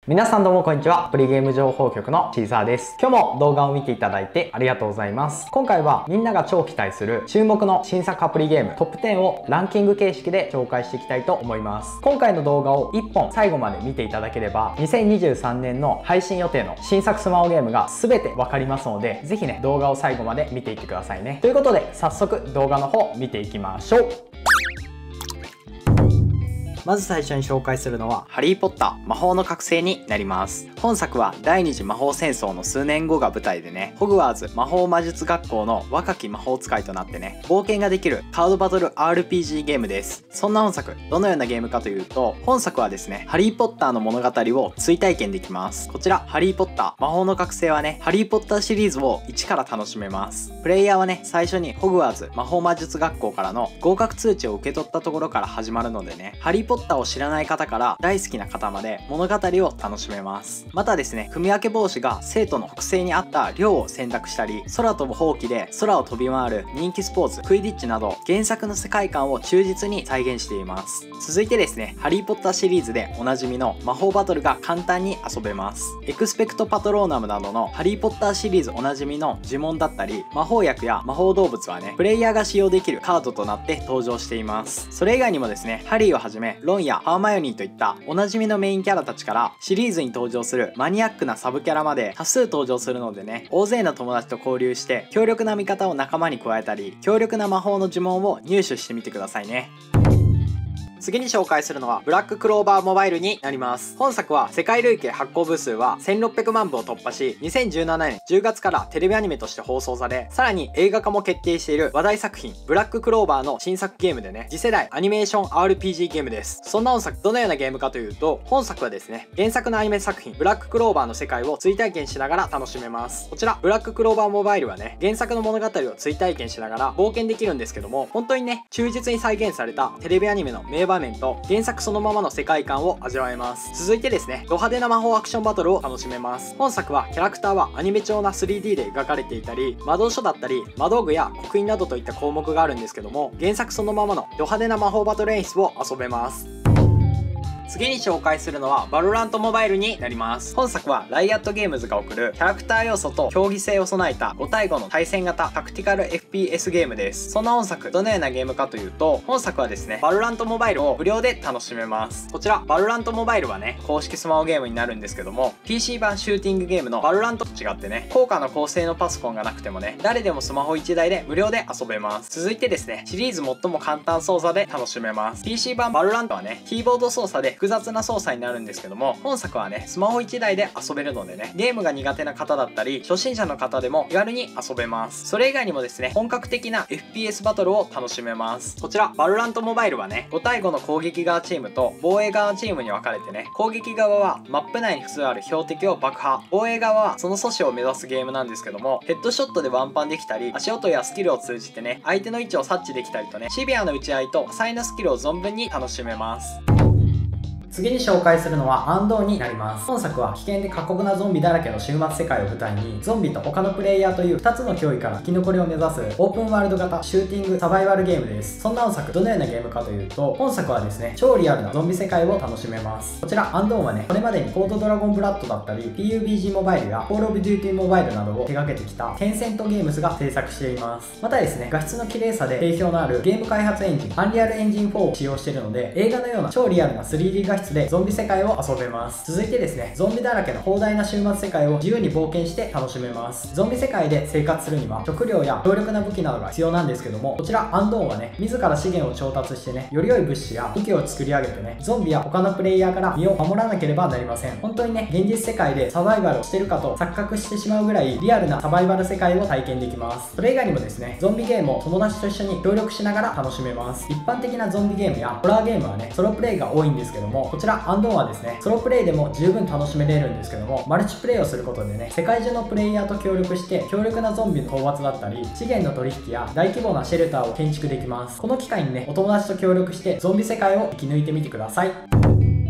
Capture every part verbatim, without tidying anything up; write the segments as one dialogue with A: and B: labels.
A: 皆さんどうもこんにちは。アプリゲーム情報局のシーザーです。今日も動画を見ていただいてありがとうございます。今回はみんなが超期待する注目の新作アプリゲームトップじゅうをランキング形式で紹介していきたいと思います。今回の動画をいっぽん最後まで見ていただければにせんにじゅうさんねんの配信予定の新作スマホゲームが全てわかりますので、ぜひね動画を最後まで見ていってくださいね。ということで早速動画の方見ていきましょう。まず最初に紹介するのはハリー・ポッター魔法の覚醒になります。本作は第二次魔法戦争の数年後が舞台でね、ホグワーツ魔法魔術学校の若き魔法使いとなってね、冒険ができるカードバトル アールピージー ゲームです。そんな本作、どのようなゲームかというと、本作はですね、ハリー・ポッターの物語を追体験できます。こちら、ハリー・ポッター魔法の覚醒はね、ハリー・ポッターシリーズを一から楽しめます。プレイヤーはね、最初にホグワーツ魔法魔術学校からの合格通知を受け取ったところから始まるのでね、ハリー・ポッターを知らない方から大好きな方まで物語を楽しめます。またですね、組み分け帽子が生徒の特性に合った量を選択したり、空飛ぶほうきで空を飛び回る人気スポーツクイディッチなど原作の世界観を忠実に再現しています。続いてですね、ハリーポッターシリーズでおなじみの魔法バトルが簡単に遊べます。エクスペクトパトローナムなどのハリーポッターシリーズおなじみの呪文だったり魔法薬や魔法動物はね、プレイヤーが使用できるカードとなって登場しています。それ以外にもですね、ハリーをはじめロンやハーマイオニーといったおなじみのメインキャラたちからシリーズに登場するマニアックなサブキャラまで多数登場するのでね、大勢の友達と交流して強力な味方を仲間に加えたり、強力な魔法の呪文を入手してみてくださいね。次に紹介するのはブラッククローバーモバイルになります。本作は世界累計発行部数はせんろっぴゃくまんぶを突破し、にせんじゅうななねんじゅうがつからテレビアニメとして放送され、さらに映画化も決定している話題作品ブラッククローバーの新作ゲームでね、次世代アニメーション アールピージー ゲームです。そんな本作、どのようなゲームかというと、本作はですね、原作のアニメ作品ブラッククローバーの世界を追体験しながら楽しめます。こちらブラッククローバーモバイルはね、原作の物語を追体験しながら冒険できるんですけども、本当にね忠実に再現されたテレビアニメの名場面と原作そのままの世界観を味わえます。続いてですね、ド派手な魔法アクションバトルを楽しめます。本作はキャラクターはアニメ調な スリーディー で描かれていたり、魔導書だったり魔道具や刻印などといった項目があるんですけども、原作そのままのド派手な魔法バトル演出を遊べます。次に紹介するのはバロラントモバイルになります。本作はライアットゲームズが送るキャラクター要素と競技性を備えたごたいごの対戦型タクティカル エフピーエス ゲームです。そんな本作、どのようなゲームかというと、本作はですね、バロラントモバイルを無料で楽しめます。こちらバロラントモバイルはね、公式スマホゲームになるんですけども、 ピーシー 版シューティングゲームのバロラントと違ってね、高価な高性能パソコンがなくてもね、誰でもスマホいちだいで無料で遊べます。続いてですね、シリーズ最も簡単操作で楽しめます。 ピーシー 版バロラントはね、キーボード操作で複雑な操作になるんですけども、本作はねスマホいちだいで遊べるのでね、ゲームが苦手な方だったり初心者の方でも気軽に遊べます。それ以外にもですね、本格的な エフピーエス バトルを楽しめます。こちらバロラントモバイルはね、ごたいごの攻撃側チームと防衛側チームに分かれてね、攻撃側はマップ内に複数ある標的を爆破、防衛側はその阻止を目指すゲームなんですけども、ヘッドショットでワンパンできたり、足音やスキルを通じてね相手の位置を察知できたりとね、シビアな打ち合いと多彩なスキルを存分に楽しめます。次に紹介するのはアンドーになります。本作は危険で過酷なゾンビだらけの終末世界を舞台に、ゾンビと他のプレイヤーというふたつの脅威から生き残りを目指すオープンワールド型シューティングサバイバルゲームです。そんな本作、どのようなゲームかというと、本作はですね、超リアルなゾンビ世界を楽しめます。こちらアンドーンはね、これまでにコードドラゴンブラッドだったり ピーユービージー モバイルやコールオブデューティーモバイルなどを手掛けてきたテンセントゲームズが制作しています。またですね、画質の綺麗さで定評のあるゲーム開発エンジンアンリアルエンジンフォーを使用しているので、映画のような超リアルな スリーディー 画質でゾンビ世界を遊べます。続いてですね、ゾンビだらけの広大な終末世界を自由に冒険して楽しめます。ゾンビ世界で生活するには食料や強力な武器などが必要なんですけども、こちらアンドーンはね、自ら資源を調達してね、より良い物資や武器を作り上げてね、ゾンビや他のプレイヤーから身を守らなければなりません。本当にね、現実世界でサバイバルをしてるかと錯覚してしまうぐらいリアルなサバイバル世界を体験できます。それ以外にもですね、ゾンビゲームを友達と一緒に協力しながら楽しめます。一般的なゾンビゲームやホラーゲームはね、ソロプレイが多いんですけども、こちらアンドーンはですね、ソロプレイでも十分楽しめれるんですけども、マルチプレイをすることでね、世界中のプレイヤーと協力して強力なゾンビの討伐だったり資源の取引や大規模なシェルターを建築できます。この機会にね、お友達と協力してゾンビ世界を生き抜いてみてください。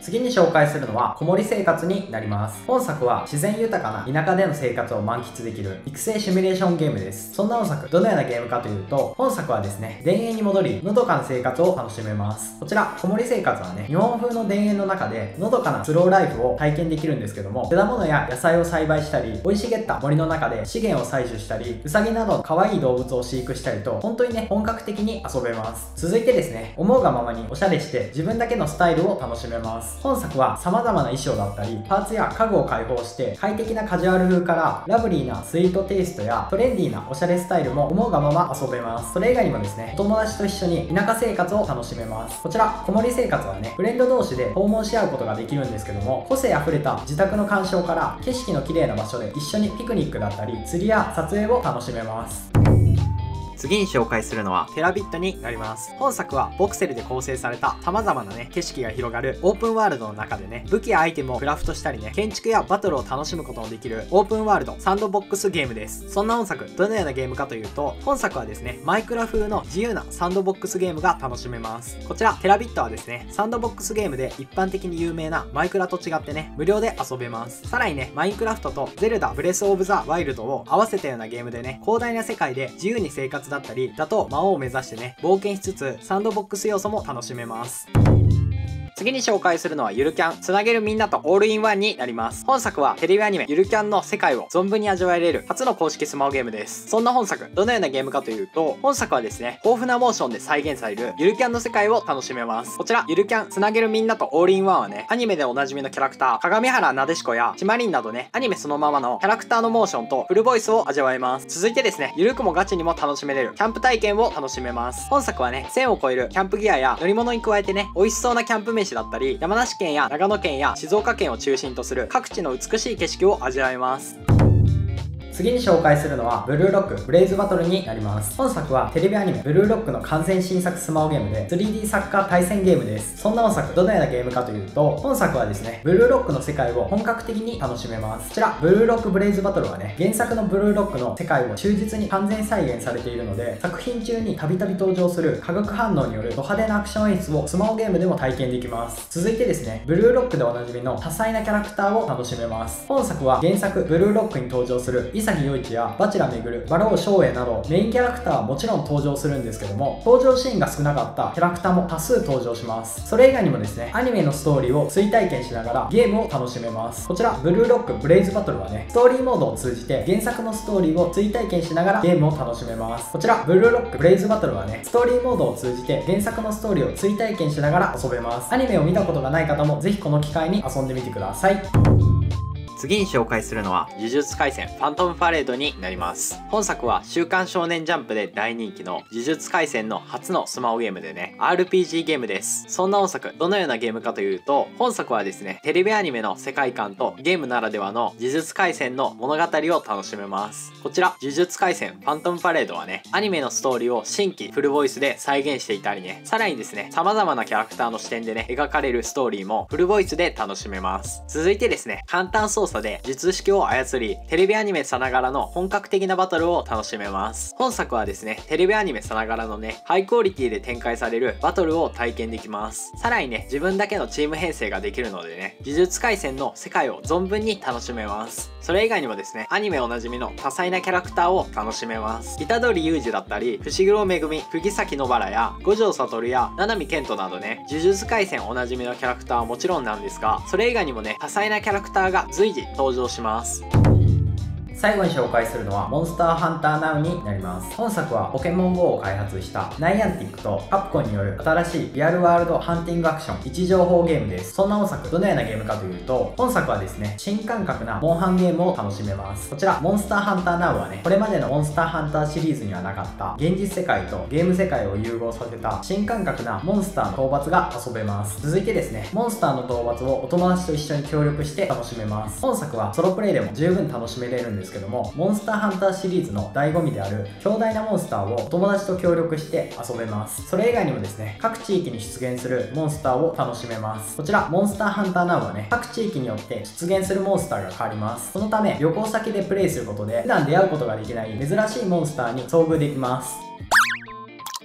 A: 次に紹介するのは子守生活になります。本作は自然豊かな田舎での生活を満喫できる育成シミュレーションゲームです。そんな本作、どのようなゲームかというと、本作はですね、田園に戻り、のどかな生活を楽しめます。こちら、子守生活はね、日本風の田園の中で、のどかなスローライフを体験できるんですけども、果物や野菜を栽培したり、生い茂った森の中で資源を採取したり、ウサギなど可愛い動物を飼育したりと、本当にね、本格的に遊べます。続いてですね、思うがままにおしゃれして自分だけのスタイルを楽しめます。本作は様々な衣装だったり、パーツや家具を開放して、快適なカジュアル風からラブリーなスイートテイストやトレンディーなおしゃれスタイルも思うがまま遊べます。それ以外にもですね、お友達と一緒に田舎生活を楽しめます。こちら、子守生活はね、フレンド同士で訪問し合うことができるんですけども、個性あふれた自宅の鑑賞から景色の綺麗な場所で一緒にピクニックだったり、釣りや撮影を楽しめます。次に紹介するのはテラビットになります。本作はボクセルで構成された様々なね、景色が広がるオープンワールドの中でね、武器やアイテムをクラフトしたりね、建築やバトルを楽しむことのできるオープンワールドサンドボックスゲームです。そんな本作、どのようなゲームかというと、本作はですね、マイクラ風の自由なサンドボックスゲームが楽しめます。こちら、テラビットはですね、サンドボックスゲームで一般的に有名なマイクラと違ってね、無料で遊べます。さらにね、マインクラフトとゼルダブレスオブザワイルドを合わせたようなゲームでね、広大な世界で自由に生活だったり、だと魔王を目指してね、冒険しつつサンドボックス要素も楽しめます。次に紹介するのはゆるキャン、つなげるみんなとオールインワンになります。本作はテレビアニメゆるキャンの世界を存分に味わえれる初の公式スマホゲームです。そんな本作、どのようなゲームかというと、本作はですね、豊富なモーションで再現されるゆるキャンの世界を楽しめます。こちら、ゆるキャン、つなげるみんなとオールインワンはね、アニメでおなじみのキャラクター、鏡原なでしこやちまりんなどね、アニメそのままのキャラクターのモーションとフルボイスを味わえます。続いてですね、ゆるくもガチにも楽しめれるキャンプ体験を楽しめます。本作はね、せんを超えるキャンプギアや乗り物に加えてね、美味しそうなキャンプ飯だったり、山梨県や長野県や静岡県を中心とする各地の美しい景色を味わえます。次に紹介するのはブルーロックブレイズバトルになります。本作はテレビアニメブルーロックの完全新作スマホゲームで スリーディー サッカー対戦ゲームです。そんな本作、どのようなゲームかというと、本作はですね、ブルーロックの世界を本格的に楽しめます。こちら、ブルーロックブレイズバトルはね、原作のブルーロックの世界を忠実に完全再現されているので、作品中にたびたび登場する化学反応によるド派手なアクション演出をスマホゲームでも体験できます。続いてですね、ブルーロックでおなじみの多彩なキャラクターを楽しめます。本作は原作ブルーロックに登場する潔陽一やバチラめぐる、馬狼照英などメインキャラクターはもちろん登場するんですけども、登場シーンが少なかったキャラクターも多数登場します。それ以外にもですね、アニメのストーリーを追体験しながらゲームを楽しめます。こちらブルーロックブレイズバトルはね、ストーリーモードを通じて原作のストーリーを追体験しながらゲームを楽しめます。こちらブルーロックブレイズバトルはね、ストーリーモードを通じて原作のストーリーを追体験しながら遊べます。アニメを見たことがない方もぜひこの機会に遊んでみてください。次に紹介するのは呪術廻戦ファントムパレードになります。本作は週刊少年ジャンプで大人気の呪術廻戦の初のスマホゲームでね、 アールピージー ゲームです。そんな本作、どのようなゲームかというと、本作はですね、テレビアニメの世界観とゲームならではの呪術廻戦の物語を楽しめます。こちら呪術廻戦ファントムパレードはね、アニメのストーリーを新規フルボイスで再現していたりね、さらにですね、様々なキャラクターの視点でね、描かれるストーリーもフルボイスで楽しめます。続いてですね、簡単操作で術式を操り、テレビアニメさながらの本格的なバトルを楽しめます。本作はですね、テレビアニメさながらのね、ハイクオリティで展開されるバトルを体験できます。さらにね、自分だけのチーム編成ができるのでね、呪術廻戦の世界を存分に楽しめます。それ以外にもですね、アニメおなじみの多彩なキャラクターを楽しめます。虎杖裕二だったり、伏黒めぐみ、釘崎野原や五条悟や七海健人などね、呪術廻戦おなじみのキャラクターはもちろんなんですが、それ以外にもね、多彩なキャラクターが随時登場します。最後に紹介するのはモンスターハンターナウになります。本作はポケモン ゴー を開発したナイアンティックとカプコンによる新しいリアルワールドハンティングアクション位置情報ゲームです。そんな本作、どのようなゲームかというと、本作はですね、新感覚なモンハンゲームを楽しめます。こちらモンスターハンターナウはね、これまでのモンスターハンターシリーズにはなかった現実世界とゲーム世界を融合させた新感覚なモンスターの討伐が遊べます。続いてですね、モンスターの討伐をお友達と一緒に協力して楽しめます。本作はソロプレイでも十分楽しめれるんですけども、モンスターハンターシリーズの醍醐味である強大なモンスターをお友達と協力して遊べます。それ以外にもですね、各地域に出現するモンスターを楽しめます。こちらモンスターハンターナウはね、各地域によって出現するモンスターが変わります。そのため旅行先でプレイすることで普段出会うことができない珍しいモンスターに遭遇できます。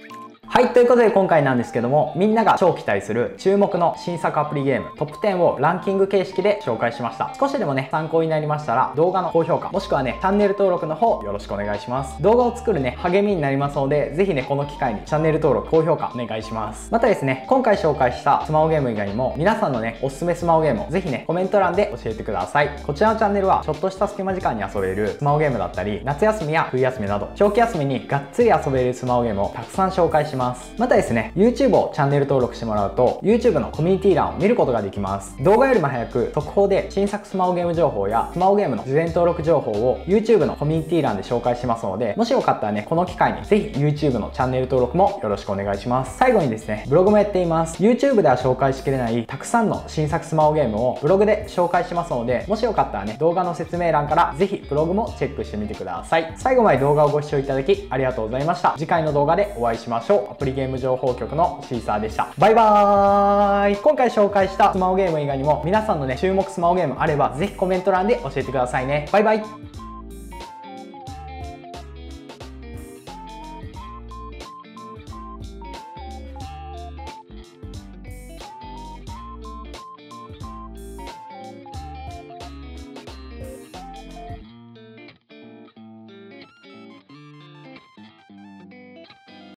A: はい、ということで今回なんですけども、みんなが超期待する注目の新作アプリゲームトップじゅうをランキング形式で紹介しました。少しでもね、参考になりましたら動画の高評価、もしくはね、チャンネル登録の方よろしくお願いします。動画を作るね、励みになりますので、ぜひね、この機会にチャンネル登録、高評価お願いします。またですね、今回紹介したスマホゲーム以外にも、皆さんのね、おすすめスマホゲームをぜひね、コメント欄で教えてください。こちらのチャンネルは、ちょっとした隙間時間に遊べるスマホゲームだったり、夏休みや冬休みなど、長期休みにがっつり遊べるスマホゲームをたくさん紹介します。またですね、YouTube をチャンネル登録してもらうと YouTube のコミュニティ欄を見ることができます。動画よりも早く速報で新作スマホゲーム情報やスマホゲームの事前登録情報を YouTube のコミュニティ欄で紹介しますので、もしよかったらね、この機会にぜひ YouTube のチャンネル登録もよろしくお願いします。最後にですね、ブログもやっています。 YouTube では紹介しきれないたくさんの新作スマホゲームをブログで紹介しますので、もしよかったらね、動画の説明欄からぜひブログもチェックしてみてください。最後まで動画をご視聴いただきありがとうございました。次回の動画でお会いしましょう。アプリゲーム情報局のシーサーでした。バイバーイ。今回紹介したスマホゲーム以外にも皆さんのね、注目スマホゲームあればぜひコメント欄で教えてくださいね。バイバイ。